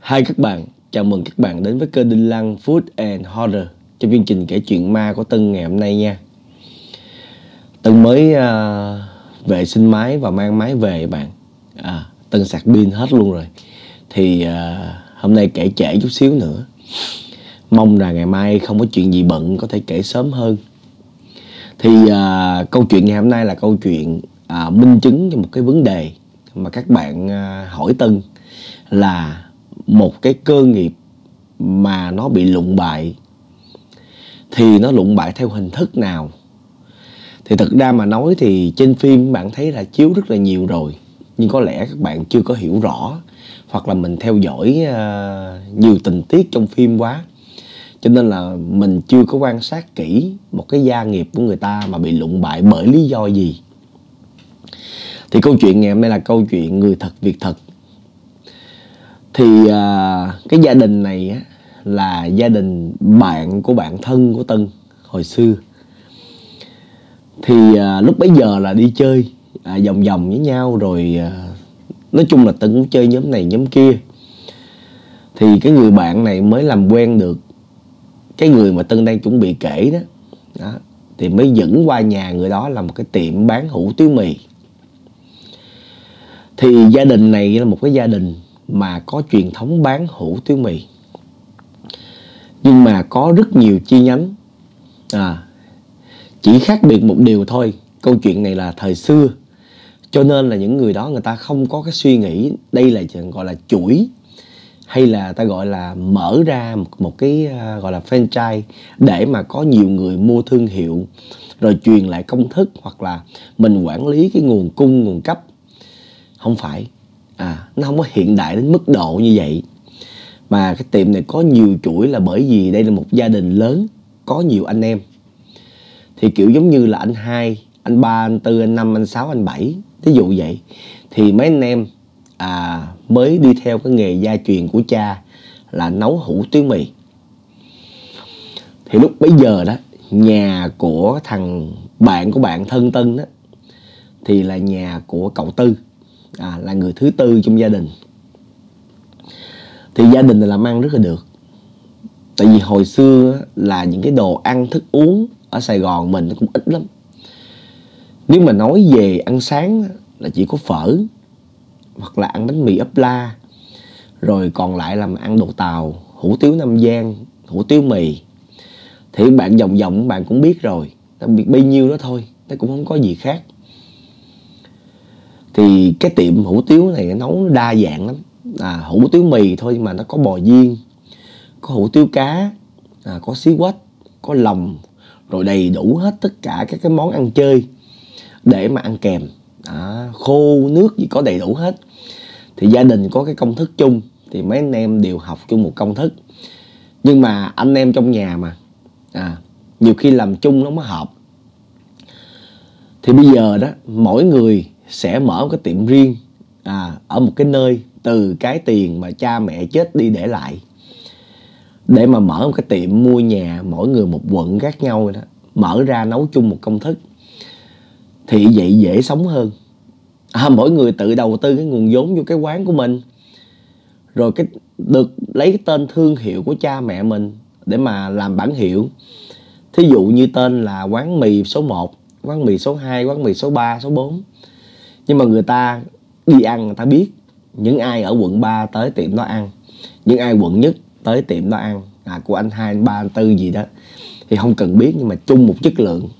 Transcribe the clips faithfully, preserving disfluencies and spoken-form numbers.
Hi các bạn, chào mừng các bạn đến với kênh Đinh Lăng Food and Horror trong chương trình kể chuyện ma của Tân ngày hôm nay nha. Tân mới uh, vệ sinh máy và mang máy về bạn. À, Tân sạc pin hết luôn rồi. Thì uh, hôm nay kể trễ chút xíu nữa. Mong là ngày mai không có chuyện gì bận, có thể kể sớm hơn. Thì uh, câu chuyện ngày hôm nay là câu chuyện uh, minh chứng cho một cái vấn đề mà các bạn uh, hỏi Tân, là một cái cơ nghiệp mà nó bị lụng bại thì nó lụng bại theo hình thức nào. Thì thực ra mà nói thì trên phim bạn thấy là chiếu rất là nhiều rồi, nhưng có lẽ các bạn chưa có hiểu rõ, hoặc là mình theo dõi uh, nhiều tình tiết trong phim quá, cho nên là mình chưa có quan sát kỹ một cái gia nghiệp của người ta mà bị lụng bại bởi lý do gì. Thì câu chuyện ngày hôm nay là câu chuyện người thật việc thật. Thì uh, cái gia đình này á, là gia đình bạn của bạn thân của Tân hồi xưa. Thì uh, lúc bấy giờ là đi chơi uh, vòng vòng với nhau rồi, uh, nói chung là Tân cũng chơi nhóm này nhóm kia. Thì cái người bạn này mới làm quen được cái người mà Tân đang chuẩn bị kể đó, đó. Thì mới dẫn qua nhà người đó là một cái tiệm bán hủ tiếu mì. Thì gia đình này là một cái gia đình mà có truyền thống bán hủ tiếu mì, nhưng mà có rất nhiều chi nhánh. à, Chỉ khác biệt một điều thôi, câu chuyện này là thời xưa, cho nên là những người đó người ta không có cái suy nghĩ đây là gọi là chuỗi, hay là ta gọi là mở ra một, một cái uh, gọi là franchise để mà có nhiều người mua thương hiệu rồi truyền lại công thức, hoặc là mình quản lý cái nguồn cung nguồn cấp. Không phải. À, nó không có hiện đại đến mức độ như vậy. Mà cái tiệm này có nhiều chuỗi là bởi vì đây là một gia đình lớn, có nhiều anh em. Thì kiểu giống như là anh hai, anh ba, anh tư, anh năm, anh sáu, anh bảy, ví dụ vậy. Thì mấy anh em à, mới đi theo cái nghề gia truyền của cha là nấu hủ tiếu mì. Thì lúc bấy giờ đó, nhà của thằng bạn của bạn thân Tân đó thì là nhà của cậu Tư, à, là người thứ tư trong gia đình. Thì gia đình này làm ăn rất là được. Tại vì hồi xưa là những cái đồ ăn thức uống ở Sài Gòn mình cũng ít lắm. Nếu mà nói về ăn sáng là chỉ có phở, hoặc là ăn bánh mì ấp la, rồi còn lại là ăn đồ Tàu, hủ tiếu Nam Giang, hủ tiếu mì. Thì bạn vòng vòng bạn cũng biết rồi, đặc biệt bấy nhiêu đó thôi, nó cũng không có gì khác. Thì cái tiệm hủ tiếu này nấu nó đa dạng lắm. À, hủ tiếu mì thôi mà nó có bò viên, có hủ tiếu cá, à, có xí quách, có lòng, rồi đầy đủ hết tất cả các cái món ăn chơi để mà ăn kèm. À, khô, nước gì có đầy đủ hết. Thì gia đình có cái công thức chung, thì mấy anh em đều học chung một công thức. Nhưng mà anh em trong nhà mà, à, nhiều khi làm chung nó mới hợp. Thì bây giờ đó, mỗi người sẽ mở một cái tiệm riêng, à, ở một cái nơi từ cái tiền mà cha mẹ chết đi để lại, để mà mở một cái tiệm mua nhà, mỗi người một quận khác nhau rồi đó, mở ra nấu chung một công thức. Thì vậy dễ sống hơn. À, mỗi người tự đầu tư cái nguồn vốn vô cái quán của mình, rồi cái được lấy cái tên thương hiệu của cha mẹ mình để mà làm bản hiệu. Thí dụ như tên là quán mì số một, quán mì số hai, quán mì số ba, số bốn. Nhưng mà người ta đi ăn người ta biết những ai ở quận ba tới tiệm đó ăn, những ai quận nhất tới tiệm đó ăn, à, của anh hai, anh ba, anh tư gì đó thì không cần biết, nhưng mà chung một chất lượng.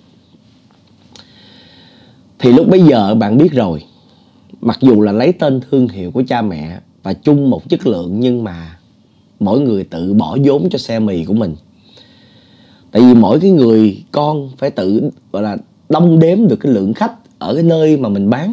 Thì lúc bấy giờ bạn biết rồi, mặc dù là lấy tên thương hiệu của cha mẹ và chung một chất lượng, nhưng mà mỗi người tự bỏ vốn cho xe mì của mình. Tại vì mỗi cái người con phải tự gọi là đong đếm được cái lượng khách ở cái nơi mà mình bán.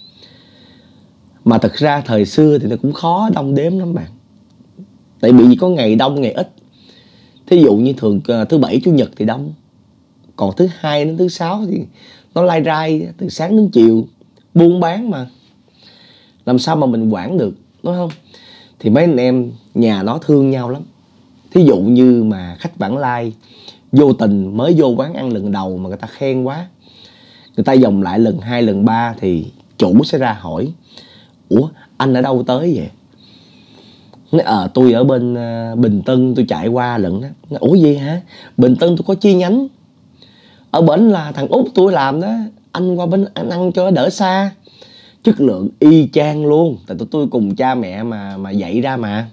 Mà thật ra thời xưa thì nó cũng khó đong đếm lắm bạn. Tại vì có ngày đông ngày ít. Thí dụ như thường thứ bảy chủ nhật thì đông, còn thứ hai đến thứ sáu thì nó lai rai từ sáng đến chiều, buôn bán mà, làm sao mà mình quản được, đúng không? Thì mấy anh em nhà nó thương nhau lắm. Thí dụ như mà khách vãng lai vô tình mới vô quán ăn lần đầu mà người ta khen quá, người ta vòng lại lần hai lần ba thì chủ sẽ ra hỏi: ủa anh ở đâu tới vậy? Nói ờ tôi ở bên uh, Bình Tân tôi chạy qua lận đó. Nói, ủa gì hả? Bình Tân tôi có chi nhánh. Ở bển là thằng Út tôi làm đó, anh qua bên anh ăn cho đỡ xa. Chất lượng y chang luôn, tại tụi tôi cùng cha mẹ mà mà dạy ra mà.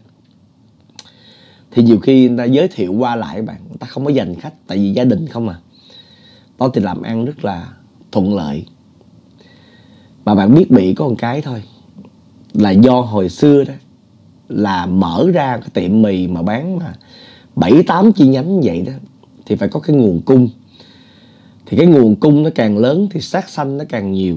Thì nhiều khi người ta giới thiệu qua lại bạn, người ta không có giành khách, tại vì gia đình không à. Đó thì làm ăn rất là thuận lợi. Mà bạn biết bị có một cái thôi, là do hồi xưa đó là mở ra cái tiệm mì mà bán mà bảy tám chi nhánh vậy đó, thì phải có cái nguồn cung. Thì cái nguồn cung nó càng lớn thì sát sanh nó càng nhiều.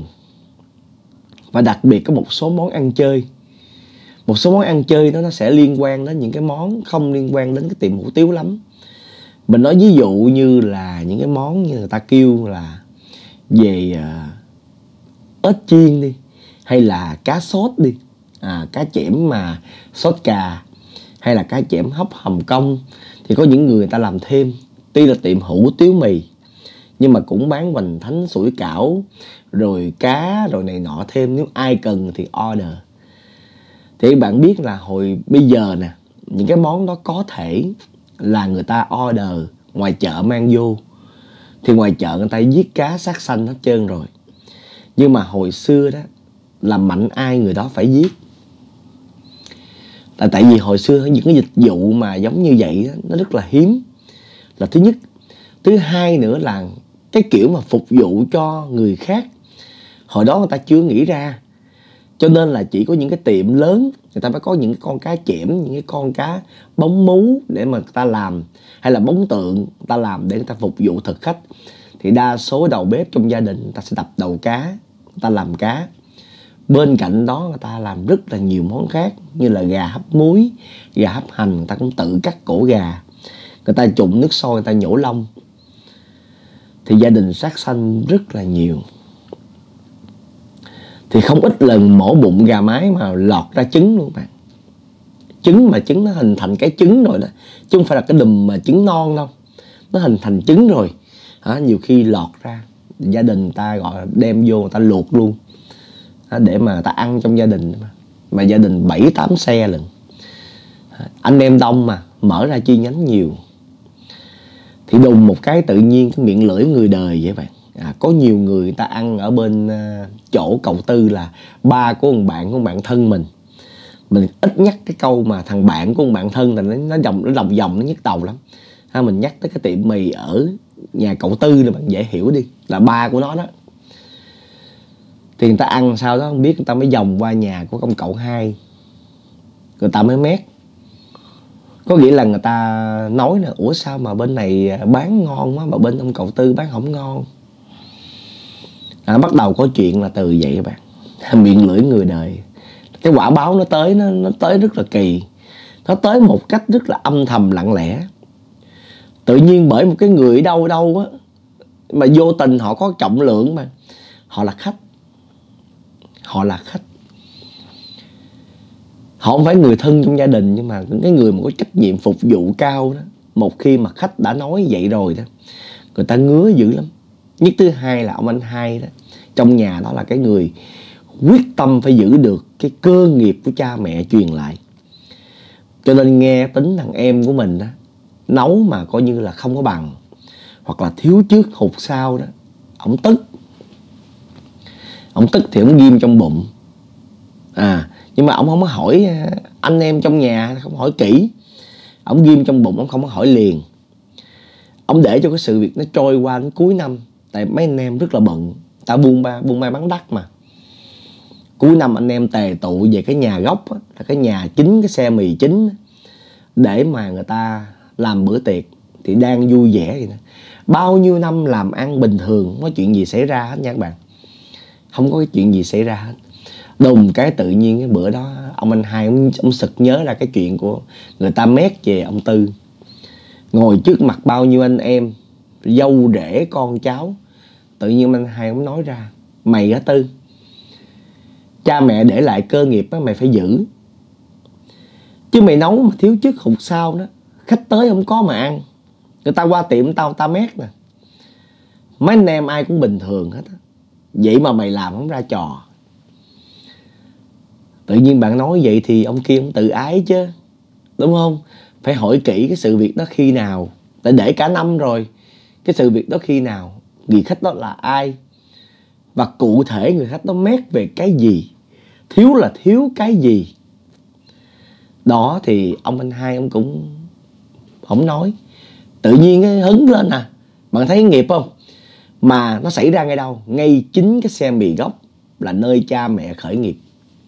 Và đặc biệt có một số món ăn chơi. Một số món ăn chơi đó nó sẽ liên quan đến những cái món không liên quan đến cái tiệm hủ tiếu lắm. Mình nói ví dụ như là những cái món như người ta kêu là về uh, ếch chiên đi, hay là cá sốt đi, à, cá chẽm mà sốt cà, hay là cá chẽm hấp Hồng Kông. Thì có những người, người ta làm thêm. Tuy là tiệm hủ tiếu mì nhưng mà cũng bán hoành thánh sủi cảo, rồi cá, rồi này nọ thêm. Nếu ai cần thì order. Thì bạn biết là hồi bây giờ nè, những cái món đó có thể là người ta order ngoài chợ mang vô. Thì ngoài chợ người ta giết cá sát sanh hết trơn rồi. Nhưng mà hồi xưa đó là mạnh ai người đó phải giết. Là tại vì hồi xưa những cái dịch vụ mà giống như vậy đó, nó rất là hiếm. Là thứ nhất. Thứ hai nữa là cái kiểu mà phục vụ cho người khác, hồi đó người ta chưa nghĩ ra. Cho nên là chỉ có những cái tiệm lớn người ta mới có những con cá chẽm, những cái con cá bóng mú để mà người ta làm, hay là bóng tượng người ta làm để người ta phục vụ thực khách. Thì đa số đầu bếp trong gia đình người ta sẽ đập đầu cá, người ta làm cá. Bên cạnh đó người ta làm rất là nhiều món khác, như là gà hấp muối, gà hấp hành, người ta cũng tự cắt cổ gà, người ta trụng nước sôi, người ta nhổ lông. Thì gia đình sát sanh rất là nhiều. Thì không ít lần mổ bụng gà mái mà lọt ra trứng luôn bạn. Trứng mà trứng nó hình thành cái trứng rồi đó, chứ không phải là cái đùm mà trứng non đâu. Nó hình thành trứng rồi à, nhiều khi lọt ra. Gia đình ta gọi là đem vô người ta luộc luôn à, để mà ta ăn trong gia đình. Mà, mà gia đình bảy tám xe lần à, anh em đông mà mở ra chi nhánh nhiều. Thì đùng một cái tự nhiên cái miệng lưỡi người đời vậy bạn. À, có nhiều người, người ta ăn ở bên uh, chỗ Cầu Tư là ba của một bạn của một bạn thân mình. Mình ít nhắc cái câu mà thằng bạn của một bạn thân là nó nó vòng nó lòng vòng nó nhức đầu lắm. Ha, mình nhắc tới cái tiệm mì ở nhà Cầu Tư là bạn dễ hiểu đi, là ba của nó đó. Thì người ta ăn sau đó không biết, người ta mới vòng qua nhà của ông cậu hai, người ta mới mét. Có nghĩa là người ta nói là ủa sao mà bên này bán ngon quá mà bên ông Cậu Tư bán không ngon. À, bắt đầu có chuyện là từ vậy các bạn. Miệng lưỡi người đời. Cái quả báo nó tới, nó, nó tới rất là kỳ. Nó tới một cách rất là âm thầm lặng lẽ. Tự nhiên bởi một cái người ở đâu đâu á, mà vô tình họ có trọng lượng mà. Họ là khách. Họ là khách. Họ không phải người thân trong gia đình, nhưng mà cái người mà có trách nhiệm phục vụ cao đó, một khi mà khách đã nói vậy rồi đó, người ta ngứa dữ lắm. Nhất thứ hai là ông anh hai đó, trong nhà đó là cái người quyết tâm phải giữ được cái cơ nghiệp của cha mẹ truyền lại. Cho nên nghe tính thằng em của mình đó nấu mà coi như là không có bằng, hoặc là thiếu trước hụt sau đó, ổng tức. Ổng tức thì ổng ghim trong bụng. À, nhưng mà ổng không có hỏi anh em trong nhà, không hỏi kỹ. Ổng ghim trong bụng, ổng không có hỏi liền. Ổng để cho cái sự việc nó trôi qua đến cuối năm. Tại mấy anh em rất là bận, ta buôn ba buôn may bán đắt mà. Cuối năm anh em tề tụ về cái nhà gốc á, là cái nhà chính, cái xe mì chính, để mà người ta làm bữa tiệc. Thì đang vui vẻ vậy nè. Bao nhiêu năm làm ăn bình thường, không có chuyện gì xảy ra hết nha các bạn. Không có cái chuyện gì xảy ra hết. Đùng cái tự nhiên cái bữa đó ông anh hai ông, ông sực nhớ ra cái chuyện của người ta mét về ông Tư. Ngồi trước mặt bao nhiêu anh em, dâu rể con cháu, tự nhiên ông anh hai ông nói ra: mày á Tư, cha mẹ để lại cơ nghiệp á, mày phải giữ. Chứ mày nấu mà thiếu trước hụt sau đó, khách tới không có mà ăn. Người ta qua tiệm tao ta mét nè. Mấy anh em ai cũng bình thường hết á, vậy mà mày làm không ra trò. Tự nhiên bạn nói vậy thì ông kia ông tự ái chứ. đúng không? Phải hỏi kỹ cái sự việc đó khi nào, tại để cả năm rồi, cái sự việc đó khi nào, người khách đó là ai, và cụ thể người khách đó mét về cái gì, thiếu là thiếu cái gì. Đó thì ông anh hai ông cũng không nói, tự nhiên cái hứng lên à. Bạn thấy nghiệp không? Mà nó xảy ra ngay đâu? Ngay chính cái xe mì gốc là nơi cha mẹ khởi nghiệp.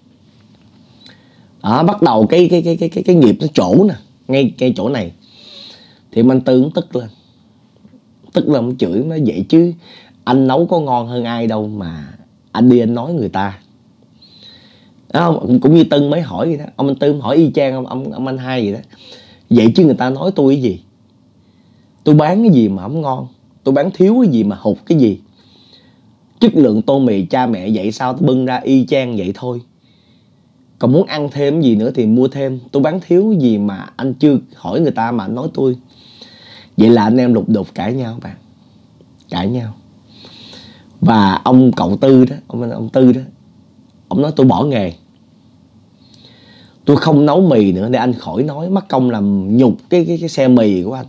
Đó, bắt đầu cái cái cái cái cái, cái nghiệp nó chỗ nè, ngay ngay chỗ này. Thì anh Tư cũng tức lên, tức lên ông chửi nó vậy chứ anh nấu có ngon hơn ai đâu mà anh đi anh nói người ta. Đó, cũng như Tân mới hỏi vậy đó, ông anh Tư hỏi y chang ông ông ông anh hai vậy đó. Vậy chứ người ta nói tôi cái gì? Tôi bán cái gì mà không ngon? Tôi bán thiếu cái gì mà hụt cái gì? Chất lượng tô mì cha mẹ vậy sao tôi bưng ra y chang vậy thôi. Còn muốn ăn thêm cái gì nữa thì mua thêm. Tôi bán thiếu cái gì mà anh chưa hỏi người ta mà anh nói tôi. Vậy là anh em lục đục cãi nhau bạn. Cãi nhau. Và ông cậu Tư đó, ông, ông Tư đó, ông nói tôi bỏ nghề. Tôi không nấu mì nữa để anh khỏi nói mất công làm nhục cái, cái, cái xe mì của anh.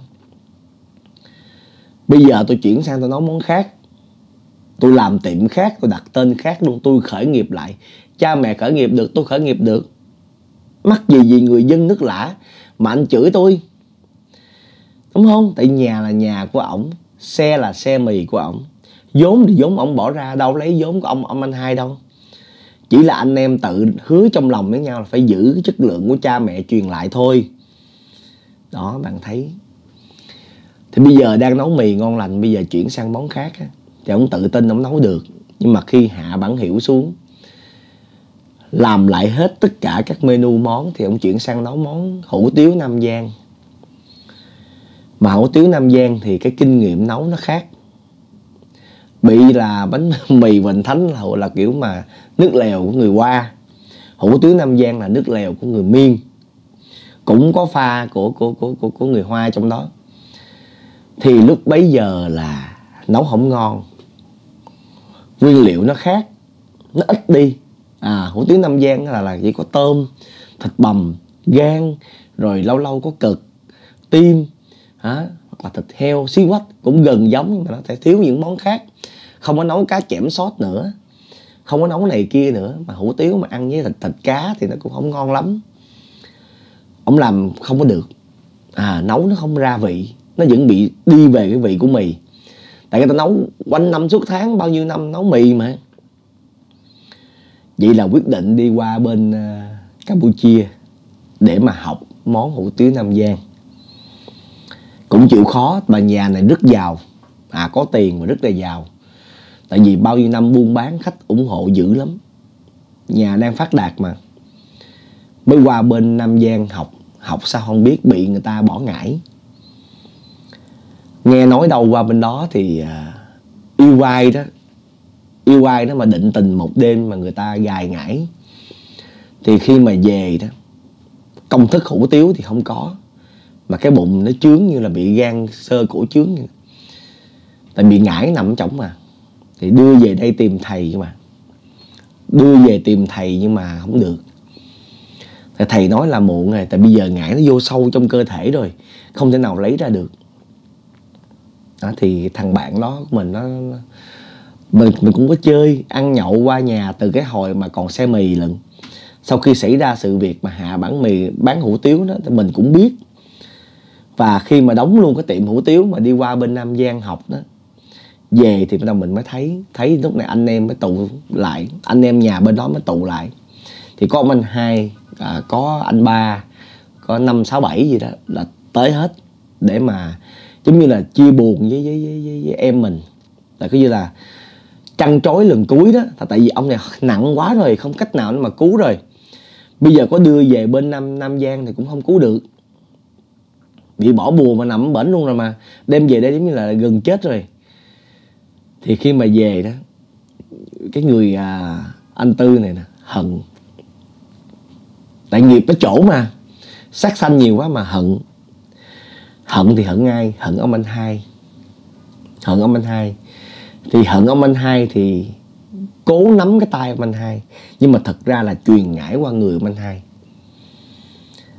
Bây giờ tôi chuyển sang tôi nấu món khác. Tôi làm tiệm khác, tôi đặt tên khác luôn. Tôi khởi nghiệp lại. Cha mẹ khởi nghiệp được, tôi khởi nghiệp được. Mắc gì gì người dân nước lã mà anh chửi tôi, đúng không? Tại nhà là nhà của ổng, xe là xe mì của ổng, vốn thì vốn ổng bỏ ra, đâu lấy vốn của ông ông anh hai đâu. Chỉ là anh em tự hứa trong lòng với nhau là phải giữ cái chất lượng của cha mẹ truyền lại thôi. Đó, bạn thấy. Thì bây giờ đang nấu mì ngon lành, bây giờ chuyển sang món khác á, thì ông tự tin ông nấu được. Nhưng mà khi hạ bản hiệu xuống, làm lại hết tất cả các menu món, thì ông chuyển sang nấu món hủ tiếu Nam Giang. Mà hủ tiếu Nam Giang thì cái kinh nghiệm nấu nó khác. Bị là bánh mì Vịnh Thánh là, là kiểu mà nước lèo của người Hoa. Hủ tiếu Nam Giang là nước lèo của người Miên. Cũng có pha của, của, của, của, của người Hoa trong đó. Thì lúc bấy giờ là nấu không ngon. Nguyên liệu nó khác, nó ít đi. À, hủ tiếu Nam Giang là, là chỉ có tôm, thịt bằm, gan, rồi lâu lâu có cực, tim, hả? Hoặc là thịt heo, xí quách, cũng gần giống nhưng mà nó sẽ thiếu những món khác. Không có nấu cá chẽm sốt nữa, không có nấu này kia nữa. Mà hủ tiếu mà ăn với thịt, thịt cá thì nó cũng không ngon lắm. Ông làm không có được. À, nấu nó không ra vị, nó vẫn bị đi về cái vị của mì. Tại người ta nấu quanh năm suốt tháng, bao nhiêu năm nấu mì mà. Vậy là quyết định đi qua bên uh, Campuchia để mà học món hủ tiếu Nam Giang. Cũng chịu khó, mà nhà này rất giàu. À, có tiền mà rất là giàu. Tại vì bao nhiêu năm buôn bán, khách ủng hộ dữ lắm. Nhà đang phát đạt mà. Mới qua bên Nam Giang học. Học sao không biết, bị người ta bỏ ngải. Nghe nói đâu qua bên đó thì uh, yêu ai đó, yêu ai đó mà định tình một đêm mà người ta gài ngải. Thì khi mà về đó, công thức hủ tiếu thì không có, mà cái bụng nó chướng như là bị gan sơ cổ chướng. Tại bị ngải nằm trong mà. Thì đưa về đây tìm thầy mà. Đưa về tìm thầy nhưng mà không được. Tại thầy nói là muộn rồi. Tại bây giờ ngải nó vô sâu trong cơ thể rồi, không thể nào lấy ra được. Đó, thì thằng bạn đó của mình nó, nó mình, mình cũng có chơi, ăn nhậu qua nhà từ cái hồi mà còn xe mì lận. Sau khi xảy ra sự việc mà hạ bán mì, bán hủ tiếu đó, thì mình cũng biết. Và khi mà đóng luôn cái tiệm hủ tiếu mà đi qua bên Nam Giang học đó, về thì bắt đầu mình mới thấy, thấy lúc này anh em mới tụ lại, anh em nhà bên đó mới tụ lại. Thì có ông anh hai, à, có anh ba, có năm sáu bảy gì đó là tới hết để mà giống như là chia buồn với, với, với, với, với em mình. Là cứ như là trăn trối lần cuối đó. Tại vì ông này nặng quá rồi, không cách nào mà cứu rồi. Bây giờ có đưa về bên Nam, Nam Giang thì cũng không cứu được. Bị bỏ bùa mà nằm bển luôn rồi mà. Đem về đây giống như là gần chết rồi. Thì khi mà về đó, cái người à, anh Tư này nè, hận. Tại nghiệp nó chỗ mà, sát sanh nhiều quá mà hận. Hận thì hận ai? Hận ông anh hai. Hận ông anh hai. Thì hận ông anh hai thì cố nắm cái tay ông anh hai. Nhưng mà thật ra là truyền ngải qua người ông anh hai.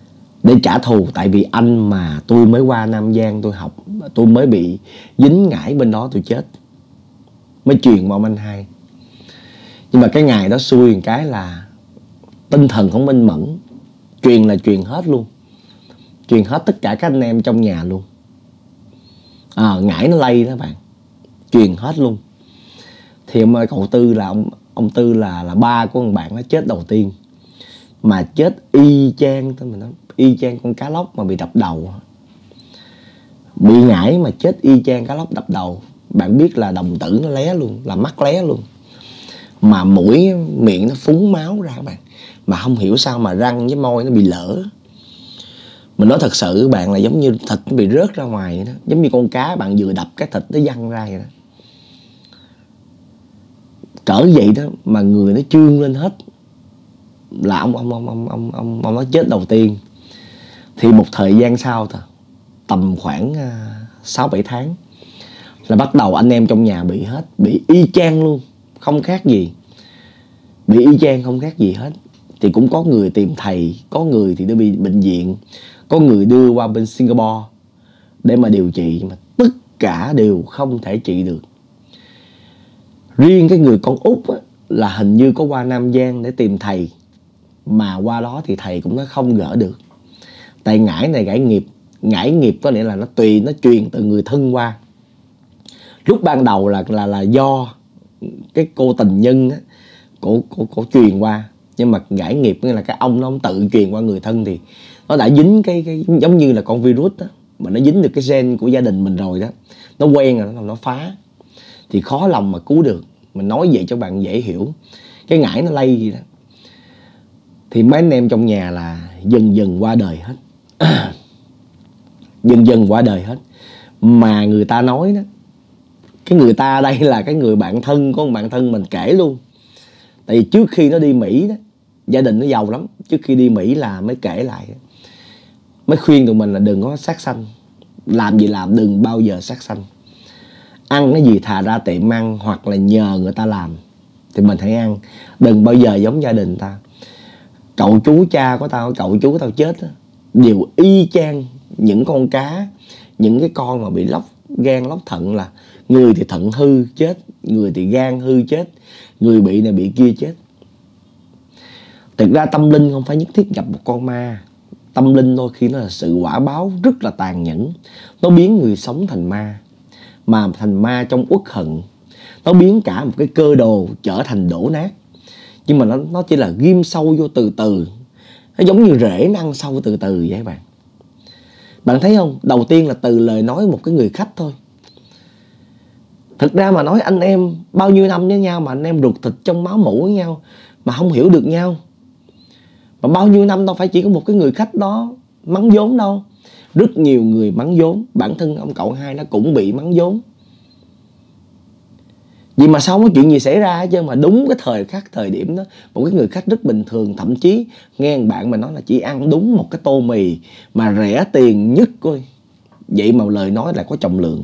để trả thù. Tại vì anh mà tôi mới qua Nam Giang tôi học, tôi mới bị dính ngải bên đó tôi chết, mới truyền vào anh hai. Nhưng mà cái ngày đó xui một cái là tinh thần không minh mẫn, truyền là truyền hết luôn, truyền hết tất cả các anh em trong nhà luôn. À, ngải nó lây đó bạn, truyền hết luôn. Thì ông cậu Tư là ông ông Tư là là ba của một bạn nó chết đầu tiên, mà chết y chang thôi, mình nói y chang con cá lóc mà bị đập đầu. Bị ngải mà chết y chang cá lóc đập đầu. Bạn biết là đồng tử nó lé luôn, là mắt lé luôn, mà mũi miệng nó phúng máu ra các bạn, mà không hiểu sao mà răng với môi nó bị lở. Mình nói thật sự các bạn là giống như thịt nó bị rớt ra ngoài vậy đó, giống như con cá bạn vừa đập cái thịt nó văng ra vậy đó. Cỡ vậy đó mà người nó trương lên hết. Là ông ông ông ông ông ông ông nó chết đầu tiên. Thì một thời gian sau thôi, tầm khoảng sáu bảy tháng là bắt đầu anh em trong nhà bị hết, bị y chang luôn, không khác gì, bị y chang không khác gì hết. Thì cũng có người tìm thầy, có người thì đưa đi bệnh viện, có người đưa qua bên Singapore để mà điều trị, mà tất cả đều không thể trị được. Riêng cái người con út á, là hình như có qua Nam Giang để tìm thầy, mà qua đó thì thầy cũng nói không gỡ được. Tại ngải này gãy nghiệp. Ngải nghiệp có nghĩa là nó tùy, nó truyền từ người thân qua. Lúc ban đầu là là là do cái cô tình nhân á, cổ, cổ, cổ truyền qua. Nhưng mà gãy nghiệp nghĩa là cái ông nó ông tự truyền qua người thân, thì nó đã dính cái, cái giống như là con virus đó, mà nó dính được cái gen của gia đình mình rồi đó, nó quen rồi, nó, nó phá thì khó lòng mà cứu được. Mình nói vậy cho bạn dễ hiểu. Cái ngải nó lây gì đó. Thì mấy anh em trong nhà là dần dần qua đời hết. Dần dần qua đời hết. Mà người ta nói đó, cái người ta đây là cái người bạn thân của bạn thân mình kể luôn. Tại vì trước khi nó đi Mỹ đó, gia đình nó giàu lắm, trước khi đi Mỹ là mới kể lại, mới khuyên tụi mình là đừng có sát sanh. Làm gì làm đừng bao giờ sát sanh. Ăn cái gì thà ra tiệm ăn, hoặc là nhờ người ta làm thì mình hãy ăn. Đừng bao giờ giống gia đình ta. Cậu chú cha của tao, cậu chú của tao chết đó, đều y chang những con cá, những cái con mà bị lóc gan lóc thận, là người thì thận hư chết, người thì gan hư chết, người bị này bị kia chết. Thực ra tâm linh không phải nhất thiết gặp một con ma. Tâm linh đôi khi nó là sự quả báo rất là tàn nhẫn. Nó biến người sống thành ma, mà thành ma trong uất hận. Nó biến cả một cái cơ đồ trở thành đổ nát. Nhưng mà nó, nó chỉ là ghim sâu vô từ từ. Nó giống như rễ nó ăn sâu từ từ vậy bạn. Bạn thấy không? Đầu tiên là từ lời nói một cái người khách thôi. Thực ra mà nói anh em bao nhiêu năm với nhau, mà anh em ruột thịt trong máu mủ với nhau, mà không hiểu được nhau. Mà bao nhiêu năm đâu phải chỉ có một cái người khách đó mắng vốn đâu. Rất nhiều người mắng vốn. Bản thân ông cậu hai nó cũng bị mắng vốn. Vì mà sao không có chuyện gì xảy ra chứ, mà đúng cái thời khắc thời điểm đó, một cái người khách rất bình thường, thậm chí nghe bạn mà nói là chỉ ăn đúng một cái tô mì mà rẻ tiền nhất coi, vậy mà lời nói lại có trọng lượng.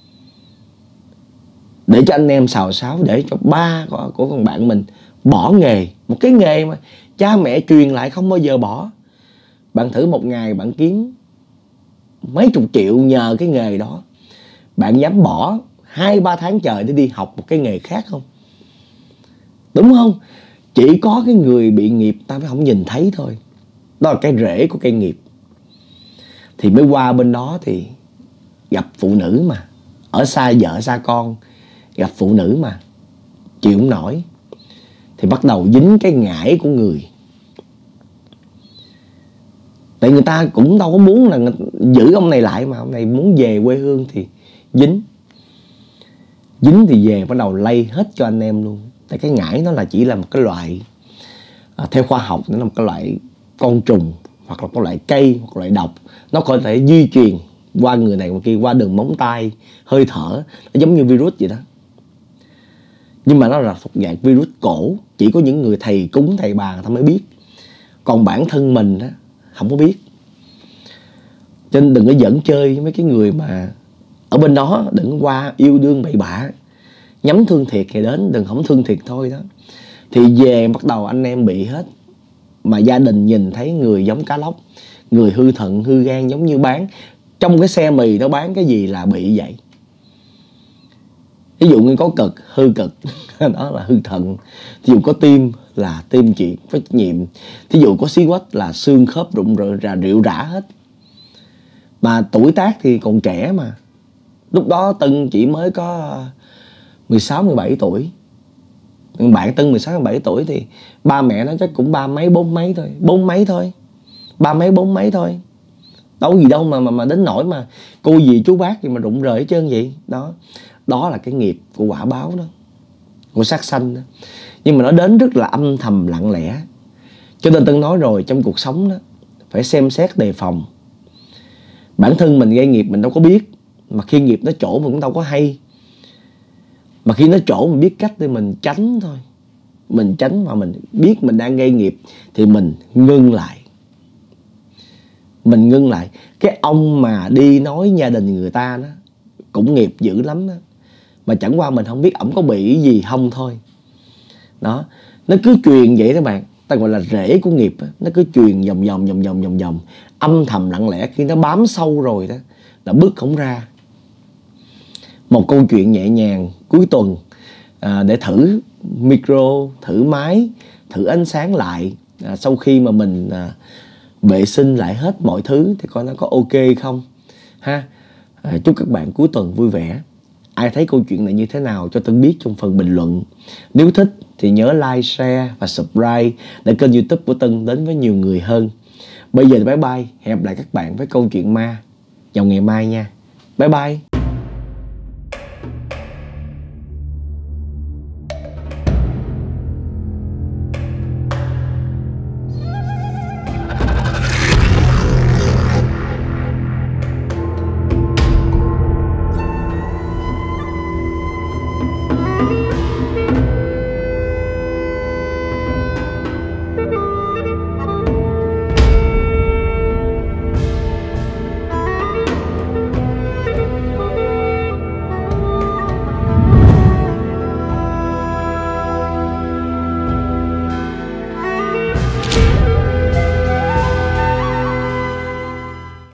Để cho anh em xào xáo, để cho ba của, của con bạn mình bỏ nghề, một cái nghề mà cha mẹ truyền lại không bao giờ bỏ. Bạn thử một ngày bạn kiếm mấy chục triệu nhờ cái nghề đó, bạn dám bỏ hai ba tháng trời để đi học một cái nghề khác không? Đúng không? Chỉ có cái người bị nghiệp ta mới không nhìn thấy thôi. Đó là cái rễ của cây nghiệp. Thì mới qua bên đó thì gặp phụ nữ mà, ở xa vợ xa con, gặp phụ nữ mà chịu không nổi, thì bắt đầu dính cái ngải của người. Tại người ta cũng đâu có muốn là giữ ông này lại, mà ông này muốn về quê hương thì dính. Dính thì về bắt đầu lây hết cho anh em luôn. Tại cái ngải nó là chỉ là một cái loại, à, theo khoa học nó là một cái loại con trùng, hoặc là một loại cây, hoặc loại độc. Nó có thể di truyền qua người này người kia, qua đường móng tay, hơi thở. Nó giống như virus vậy đó. Nhưng mà nó là thuộc dạng virus cổ. Chỉ có những người thầy cúng thầy bà người ta mới biết. Còn bản thân mình á, không có biết. Cho nên đừng có dẫn chơi với mấy cái người mà ở bên đó, đừng qua yêu đương bậy bạ. Nhắm thương thiệt thì đến, đừng không thương thiệt thôi đó. Thì về bắt đầu anh em bị hết. Mà gia đình nhìn thấy người giống cá lóc, người hư thận hư gan giống như bán trong cái xe mì nó bán cái gì là bị vậy. Ví dụ như có cực hư cực đó là hư thận. Ví dụ có tim là tim chịu có trách nhiệm. Thí dụ có xí quách là xương khớp rụng rợ ra rệu rã hết. Mà tuổi tác thì còn trẻ mà. Lúc đó Tân chỉ mới có mười sáu mười bảy tuổi. Bạn Tân mười sáu mười bảy tuổi thì ba mẹ nó chắc cũng ba mấy bốn mấy thôi, bốn mấy thôi. Ba mấy bốn mấy thôi. Đâu gì đâu mà mà mà đến nỗi mà cô dì chú bác gì mà rụng rời hết trơn vậy. Đó. Đó là cái nghiệp của quả báo đó, của sát sanh đó. Nhưng mà nó đến rất là âm thầm lặng lẽ. Cho nên Tân nói rồi, trong cuộc sống đó phải xem xét đề phòng. Bản thân mình gây nghiệp mình đâu có biết. Mà khi nghiệp nó trổ mình cũng đâu có hay. Mà khi nó trổ mình biết cách để mình tránh thôi. Mình tránh mà mình biết mình đang gây nghiệp thì mình ngưng lại. Mình ngưng lại. Cái ông mà đi nói gia đình người ta đó cũng nghiệp dữ lắm đó. Mà chẳng qua mình không biết ổng có bị gì không thôi. Đó. Nó cứ truyền vậy đó bạn. Ta gọi là rễ của nghiệp đó. Nó cứ truyền vòng vòng vòng vòng vòng vòng. Âm thầm lặng lẽ. Khi nó bám sâu rồi đó là bước không ra. Một câu chuyện nhẹ nhàng cuối tuần à, để thử micro, thử máy, thử ánh sáng lại à, sau khi mà mình à, vệ sinh lại hết mọi thứ thì coi nó có ok không ha. À, chúc các bạn cuối tuần vui vẻ. Ai thấy câu chuyện này như thế nào cho Tân biết trong phần bình luận. Nếu thích thì nhớ like, share và subscribe để kênh YouTube của Tân đến với nhiều người hơn. Bây giờ thì bye bye. Hẹn gặp lại các bạn với câu chuyện ma vào ngày mai nha. Bye bye.